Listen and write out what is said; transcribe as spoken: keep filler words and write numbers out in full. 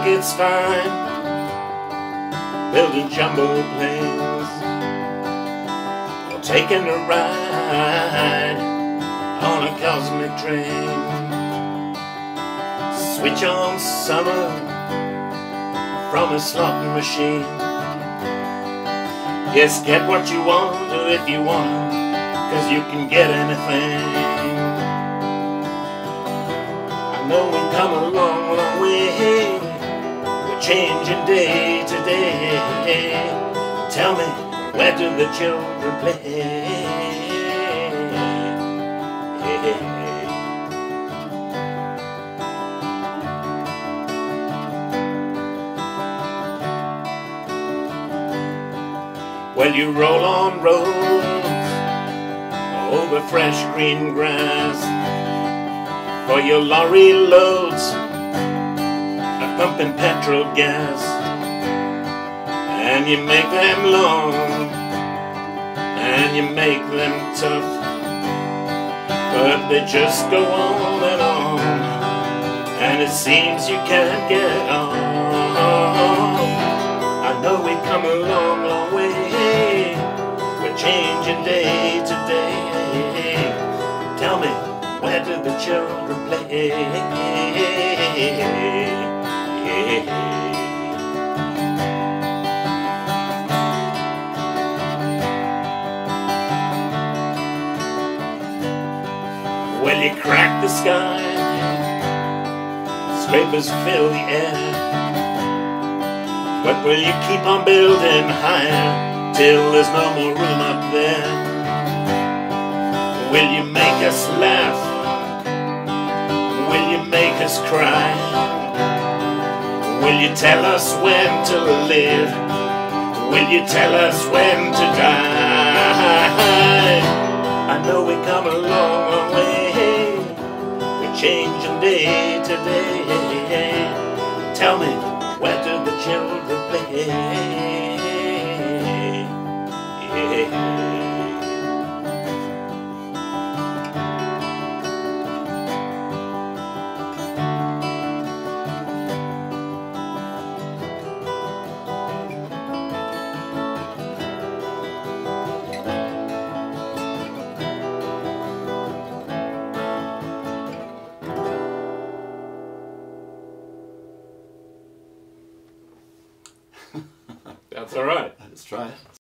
it's fine, building jumbo planes, or taking a ride on a cosmic train. Switch on summer from a slot machine. Yes, get what you want if you want, 'cause you can get anything. I know we've come a long, long way. We're changing day to day. Tell me, where do the children play? Well, you roll on roads over fresh green grass, for your lorry loads are pumping petrol gas, and you make them long and you make them tough, but they just go on and on, and it seems you can't get off. I know we've come a long, long way. We're changing day to day. Tell me, where do the children play? Well, you crack the sky, scrapers fill the air, but will you keep on building higher till there's no more room up there? Will you make us laugh? Will you make us cry? Will you tell us when to live? Will you tell us when to die? I know we come a long, long way. We're changing day to day. Tell me, where do the children play? Yeah. That's all right. Let's try it.